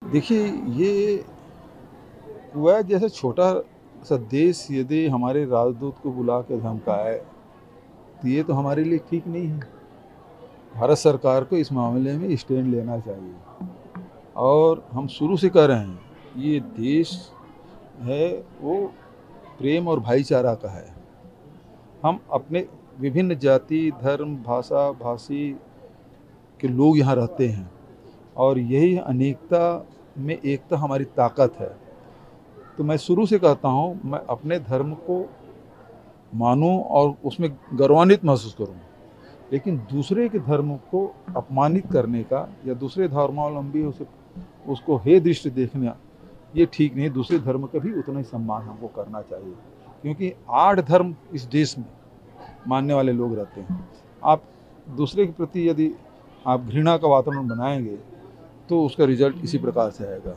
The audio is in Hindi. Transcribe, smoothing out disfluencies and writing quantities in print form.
देखिए, ये कुवैत जैसा छोटा सा देश यदि हमारे राजदूत को बुला के धमकाए, तो ये तो हमारे लिए ठीक नहीं है। भारत सरकार को इस मामले में स्टैंड लेना चाहिए और हम शुरू से कह रहे हैं, ये देश है वो प्रेम और भाईचारा का है। हम अपने विभिन्न जाति, धर्म, भाषा, भाषी के लोग यहाँ रहते हैं और यही अनेकता में एकता हमारी ताकत है। तो मैं शुरू से कहता हूँ, मैं अपने धर्म को मानूँ और उसमें गौरवान्वित महसूस करूँ, लेकिन दूसरे के धर्म को अपमानित करने का या दूसरे धर्मावलंबी उसको हे दृष्टि देखना, ये ठीक नहीं। दूसरे धर्म का भी उतना ही सम्मान हमको करना चाहिए, क्योंकि 8 धर्म इस देश में मानने वाले लोग रहते हैं। आप दूसरे के प्रति यदि आप घृणा का वातावरण बनाएंगे, तो उसका रिजल्ट इसी प्रकार से आएगा।